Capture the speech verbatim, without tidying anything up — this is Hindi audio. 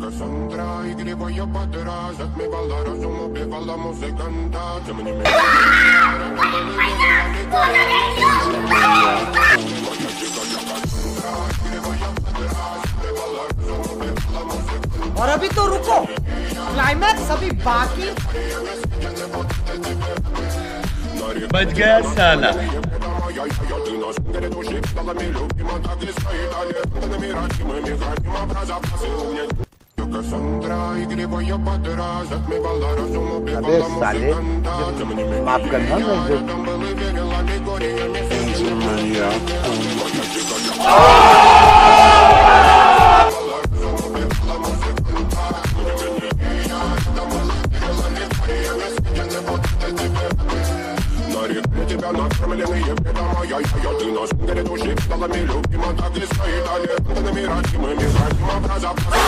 Cassandra, игриво я подраз, отмевала разум, убивала музыканта. और अभी तो रुको, क्लाइमैक्स अभी बाकी। बच गया साला। अबे साले, माफ करना मुझे। Тебя накормленные бедом, я ты нас горит уши, стала милю, и мы так и стоит, а лет, на мирать, мы мирать, мы образа.